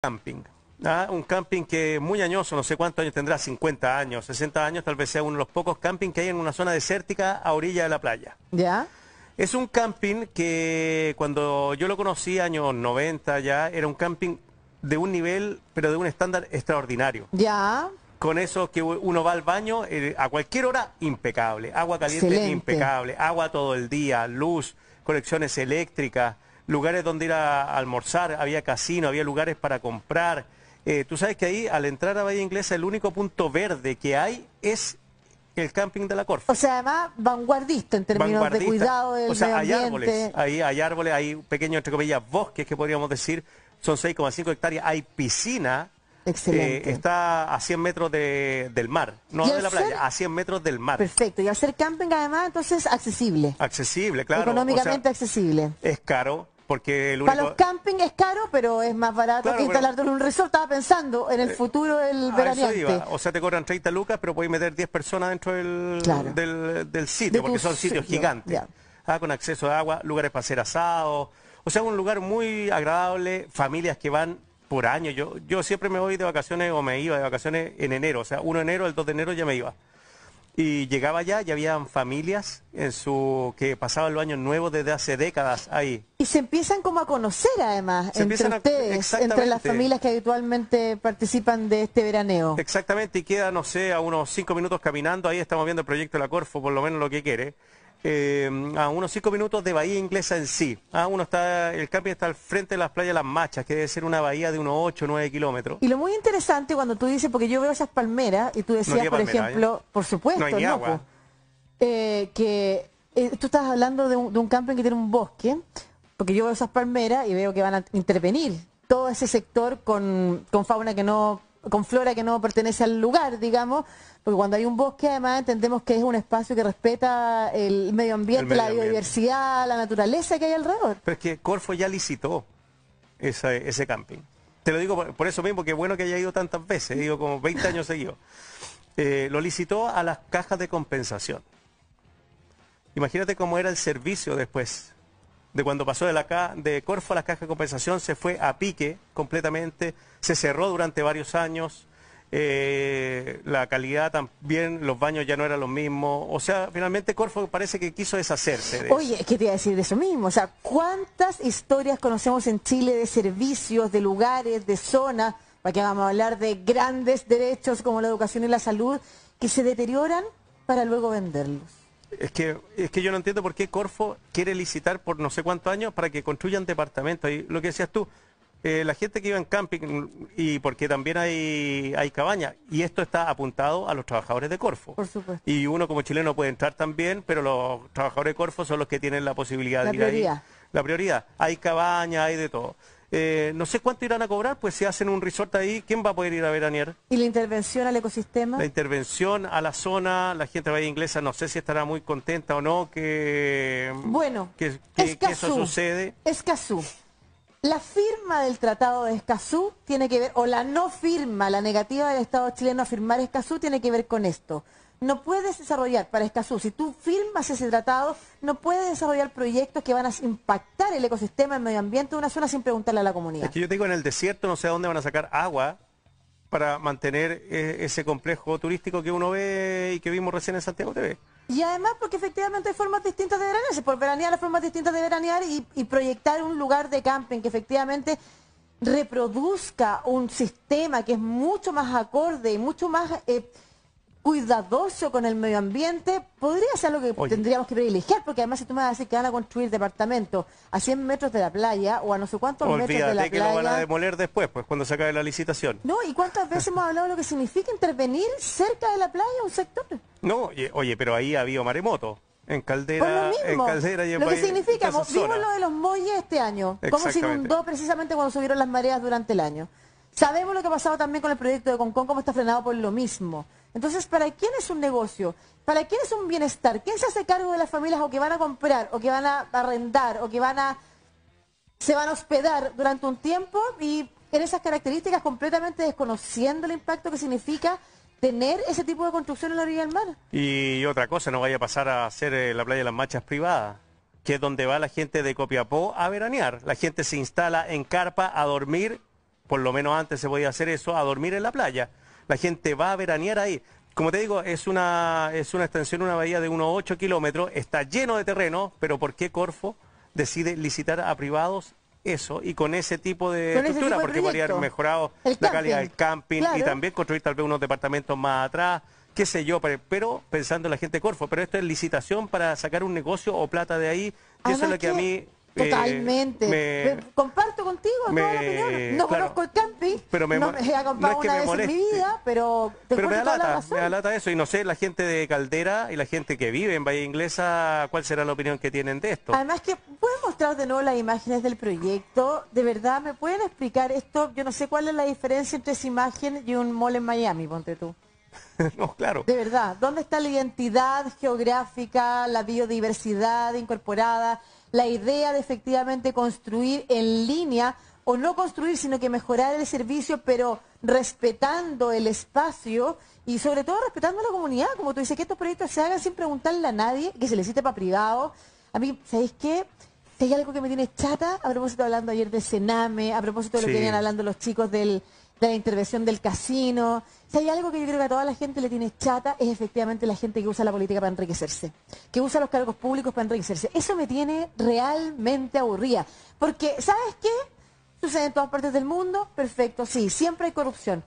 Camping. Un camping que es muy añoso, no sé cuántos años tendrá, 50 años, 60 años, tal vez sea uno de los pocos campings que hay en una zona desértica a orilla de la playa. ¿Ya? Es un camping que cuando yo lo conocí, años 90 ya, era un camping de un nivel, pero de un estándar extraordinario. ¿Ya? Con eso que uno va al baño a cualquier hora, impecable. Agua caliente, Excelente. impecable. Agua todo el día, luz, conexiones eléctricas, lugares donde ir a almorzar, había casino, había lugares para comprar. Tú sabes que ahí, al entrar a Bahía Inglesa, el único punto verde que hay es el camping de la Corfa. O sea, además, vanguardista en términos de cuidado del medio hay ambiente. árboles, ahí hay árboles, hay pequeños, entre comillas, bosques que podríamos decir, son 6,5 hectáreas, hay piscina. Excelente. Está a 100 metros del mar, no de la playa, a 100 metros del mar. Perfecto. Y hacer camping, además, entonces, accesible. Accesible, claro. Económicamente accesible. Es caro, porque el único... Para los camping es caro, pero es más barato Claro, que instalarte en un resort. Estaba pensando en el futuro del veraneante. O sea, te cobran 30 lucas, pero puedes meter 10 personas dentro Claro. del sitio, porque son sitios gigantes. Con acceso a agua, lugares para hacer asados. O sea, un lugar muy agradable, familias que van por año. Yo siempre me voy de vacaciones o me iba de vacaciones en enero. O sea, 1 de enero, el 2 de enero ya me iba. Y llegaba allá y habían familias que pasaban los años nuevos desde hace décadas ahí. Y se empiezan como a conocer, además, entre ustedes, entre las familias que habitualmente participan de este veraneo. Exactamente, y queda, no sé, a unos 5 minutos caminando. Ahí estamos viendo el proyecto de la Corfo, por lo menos lo que quiere. A unos 5 minutos de Bahía Inglesa en sí. El camping está al frente de las playas Las Machas, que debe ser una bahía de unos 8 o 9 kilómetros. Y lo muy interesante cuando tú dices, porque yo veo esas palmeras, y tú decías, por ejemplo, por supuesto, no hay ni agua. Tú estás hablando de un camping que tiene un bosque, porque yo veo esas palmeras y veo que van a intervenir todo ese sector con fauna que no, con flora que no pertenece al lugar, digamos, porque cuando hay un bosque, además, entendemos que es un espacio que respeta el medio ambiente, la biodiversidad, la naturaleza que hay alrededor. Pero es que Corfo ya licitó ese camping. Te lo digo por eso mismo, que es bueno que haya ido tantas veces, he ido como 20 años seguidos. Lo licitó a las cajas de compensación. Imagínate cómo era el servicio después, de cuando pasó de Corfo a las cajas de compensación, se fue a pique completamente, se cerró durante varios años. La calidad también, los baños ya no eran los mismos. O sea, finalmente Corfo parece que quiso deshacerse de Oye, ¿qué te iba a decir de eso mismo? O sea, ¿cuántas historias conocemos en Chile de servicios, de lugares, de zonas, para que vamos a hablar de grandes derechos como la educación y la salud, que se deterioran para luego venderlos? Es que yo no entiendo por qué Corfo quiere licitar por no sé cuántos años para que construyan departamentos. Y lo que decías tú, la gente que iba en camping, y porque también hay cabañas, y esto está apuntado a los trabajadores de Corfo. Por supuesto. Y uno como chileno puede entrar también, pero los trabajadores de Corfo son los que tienen la posibilidad de ir ahí. La prioridad. Hay cabañas, hay de todo. No sé cuánto irán a cobrar, pues si hacen un resort ahí, ¿quién va a poder ir a veranear? ¿Y la intervención al ecosistema? La intervención a la zona, la gente de Bahía Inglesa no sé si estará muy contenta o no que eso sucede. Escazú. La firma del Tratado de Escazú tiene que ver, o la no firma, la negativa del Estado chileno a firmar Escazú tiene que ver con esto. No puedes desarrollar para Escazú, si tú firmas ese tratado, no puedes desarrollar proyectos que van a impactar el ecosistema, el medio ambiente de una zona sin preguntarle a la comunidad. Es que yo te digo, en el desierto no sé a dónde van a sacar agua para mantener ese complejo turístico que uno ve y que vimos recién en Santiago TV. Y además porque efectivamente hay formas distintas de veranear, por veranear hay formas distintas de veranear y proyectar un lugar de camping que efectivamente reproduzca un sistema que es mucho más acorde y mucho más cuidadoso con el medio ambiente, podría ser algo que tendríamos que privilegiar, porque además si tú me vas a decir que van a construir departamentos a 100 metros de la playa o a no sé cuántos metros de la playa... Olvídate que lo van a demoler después, pues cuando se acabe la licitación. No, ¿y cuántas veces hemos hablado de lo que significa intervenir cerca de la playa un sector? No, oye, pero ahí ha habido maremoto. En Caldera, por lo mismo, en Caldera y en lo que significa, vimos lo de los muelles este año, cómo se inundó precisamente cuando subieron las mareas durante el año. Sabemos lo que ha pasado también con el proyecto de Concón, cómo está frenado por lo mismo. Entonces, ¿para quién es un negocio? ¿Para quién es un bienestar? ¿Quién se hace cargo de las familias o que van a comprar, o que van a arrendar, o que se van a hospedar durante un tiempo y en esas características completamente desconociendo el impacto que significa tener ese tipo de construcción en la orilla del mar? Y otra cosa, no vaya a pasar a ser la playa de las Machas privada, que es donde va la gente de Copiapó a veranear. La gente se instala en carpa a dormir por lo menos antes se podía hacer eso, a dormir en la playa. La gente va a veranear ahí. Como te digo, es una extensión, una bahía de unos 8 kilómetros, está lleno de terreno, pero ¿por qué Corfo decide licitar a privados eso y con ese tipo de estructura? Porque podría haber mejorado la calidad del camping y también construir tal vez unos departamentos más atrás, qué sé yo, pero pensando en la gente de Corfo. Pero esto es licitación para sacar un negocio o plata de ahí, y eso es lo que a mí... Totalmente. Comparto contigo toda la opinión. No conozco el camping, no me he comprado una vez en mi vida, pero te encuentro toda la razón. Me da lata eso, y no sé, la gente de Caldera y la gente que vive en Bahía Inglesa, ¿cuál será la opinión que tienen de esto? Además que, ¿pueden mostrar de nuevo las imágenes del proyecto? De verdad, ¿me pueden explicar esto? Yo no sé cuál es la diferencia entre esa imagen y un mall en Miami, ponte tú. No, claro. De verdad, ¿dónde está la identidad geográfica, la biodiversidad incorporada, la idea de efectivamente construir en línea, o no construir, sino que mejorar el servicio, pero respetando el espacio y sobre todo respetando a la comunidad? Como tú dices, que estos proyectos se hagan sin preguntarle a nadie, que se les cite para privado. A mí, ¿sabéis qué? Si hay algo que me tiene chata, a propósito hablando ayer de Sename, a propósito de lo que venían hablando los chicos de la intervención del casino, si hay algo que yo creo que a toda la gente le tiene chata, es efectivamente la gente que usa la política para enriquecerse, que usa los cargos públicos para enriquecerse. Eso me tiene realmente aburrida, porque, ¿sabes qué? Sucede en todas partes del mundo, perfecto, sí, siempre hay corrupción,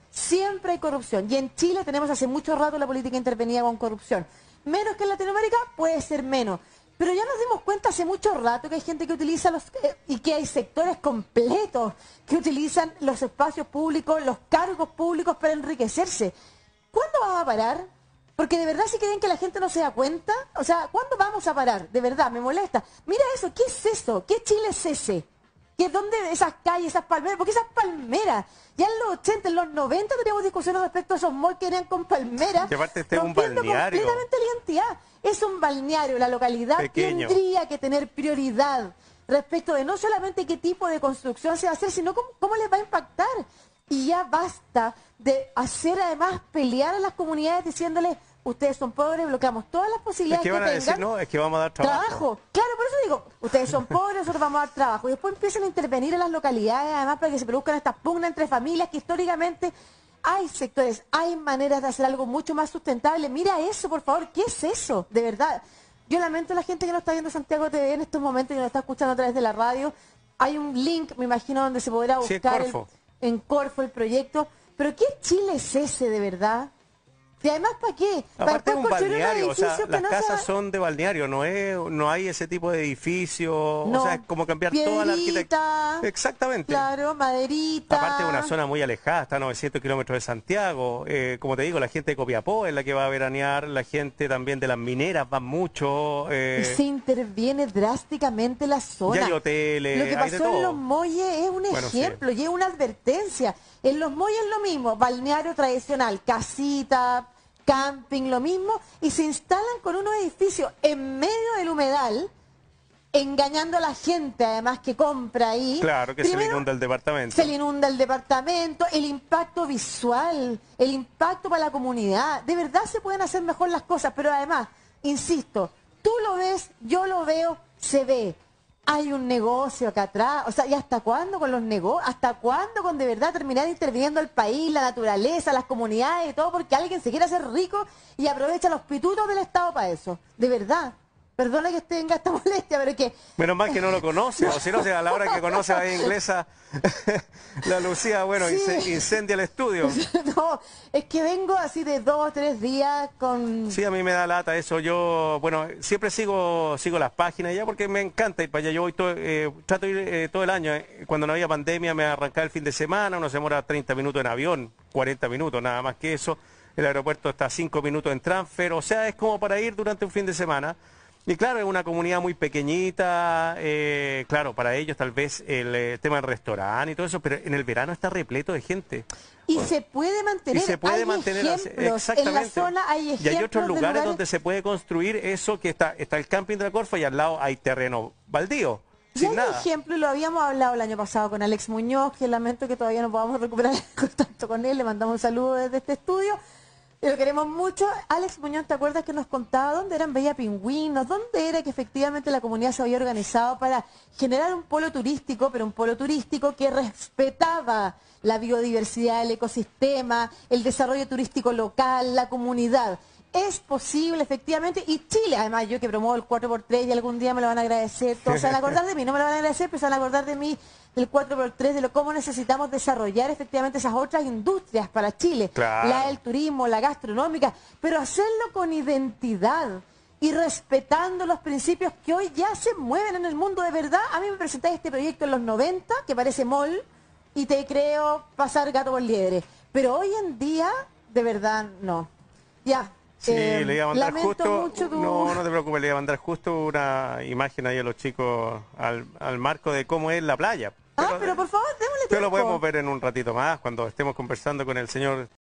y en Chile tenemos hace mucho rato la política intervenida con corrupción. Menos que en Latinoamérica, puede ser menos. Pero ya nos dimos cuenta hace mucho rato que hay gente que utiliza y que hay sectores completos que utilizan los espacios públicos, los cargos públicos para enriquecerse. ¿Cuándo vamos a parar? Porque de verdad, si creen que la gente no se da cuenta, o sea, ¿cuándo vamos a parar? De verdad, me molesta. Mira eso, ¿qué es eso? ¿Qué Chile es ese? ¿Qué, dónde esas calles, esas palmeras? ¿Por qué esas palmeras? Ya en los 80, en los 90 teníamos discusiones respecto a esos malls que eran con palmeras. Que aparte este es un balneario. Completamente la identidad. Es un balneario, la localidad pequeño. Tendría que tener prioridad respecto de no solamente qué tipo de construcción se va a hacer, sino cómo les va a impactar. Y ya basta de hacer además pelear a las comunidades diciéndoles, ustedes son pobres, bloqueamos todas las posibilidades que van a decir, no, es que vamos a dar trabajo. Claro, por eso digo, ustedes son pobres, nosotros vamos a dar trabajo. Y después empiezan a intervenir en las localidades, además para que se produzcan estas pugnas entre familias que históricamente hay sectores, hay maneras de hacer algo mucho más sustentable. Mira eso, por favor, ¿qué es eso? De verdad. Yo lamento a la gente que no está viendo Santiago TV en estos momentos y nos está escuchando a través de la radio. Hay un link, me imagino, donde se podrá buscar en Corfo el proyecto. Pero ¿qué Chile es ese, de verdad? Y además, ¿para qué? Aparte es un balneario, o sea, las casas son de balneario, no hay ese tipo de edificio, o sea, es como cambiar toda la arquitectura. Exactamente. Claro, maderita. Aparte es una zona muy alejada, está a 900 kilómetros de Santiago. Como te digo, la gente de Copiapó es la que va a veranear, la gente también de las mineras va mucho. Y se interviene drásticamente la zona. Ya hay hoteles, lo que hay de pasó todo. en Los Molles es un ejemplo, y es una advertencia. En Los Molles es lo mismo, balneario tradicional, casita, camping, lo mismo, y se instalan con unos edificios en medio del humedal, engañando a la gente, además, que compra ahí. Claro, que primero, se le inunda el departamento. Se le inunda el departamento, el impacto visual, el impacto para la comunidad. De verdad se pueden hacer mejor las cosas, pero además, insisto, tú lo ves, yo lo veo, se ve. Hay un negocio acá atrás, o sea, ¿y hasta cuándo con los negocios? ¿Hasta cuándo con de verdad terminar interviniendo el país, la naturaleza, las comunidades y todo porque alguien se quiere hacer rico y aprovecha los pitutos del Estado para eso? De verdad. Perdona que tenga esta molestia, pero es que... Menos mal que no lo conoce, o si no, a la hora que conoce a la inglesa, la Lucía, bueno, sí. Incendia el estudio. No, es que vengo así de 2 o 3 días con... Sí, a mí me da lata eso. Yo, bueno, siempre sigo las páginas ya porque me encanta ir para allá. Yo voy trato de ir todo el año. Cuando no había pandemia me arrancaba el fin de semana, uno se demora 30 minutos en avión, 40 minutos, nada más que eso. El aeropuerto está a 5 minutos en transfer, o sea, es como para ir durante un fin de semana. Y claro, es una comunidad muy pequeñita, claro, para ellos tal vez el tema del restaurante y todo eso, pero en el verano está repleto de gente. Y se puede mantener, exactamente. En la zona hay ejemplos. Y hay otros lugares donde se puede construir eso, que está el camping de la Corfo y al lado hay terreno baldío. Y hay ejemplo, y lo habíamos hablado el año pasado con Alex Muñoz, que lamento que todavía no podamos recuperar el contacto con él, le mandamos un saludo desde este estudio. Lo queremos mucho. Alex Muñoz, ¿te acuerdas que nos contaba dónde eran Bella Pingüinos? ¿Dónde era que efectivamente la comunidad se había organizado para generar un polo turístico, pero un polo turístico que respetaba la biodiversidad, el ecosistema, el desarrollo turístico local, la comunidad? Es posible, efectivamente, y Chile, además, yo que promuevo el 4x3 y algún día me lo van a agradecer, todos se van a acordar de mí, no me lo van a agradecer, pero se van a acordar de mí, del 4x3, de cómo necesitamos desarrollar efectivamente esas otras industrias para Chile, claro. La del turismo, la gastronómica, pero hacerlo con identidad y respetando los principios que hoy ya se mueven en el mundo de verdad. A mí me presentáis este proyecto en los 90, que parece mall, y te creo pasar gato por liebre, pero hoy en día, de verdad, no. Ya. Sí, le iba a mandar justo, tu... no te preocupes, le iba a mandar justo una imagen ahí a los chicos al marco de cómo es la playa. Pero por favor, démosle tiempo. Pero lo podemos ver en un ratito más, cuando estemos conversando con el señor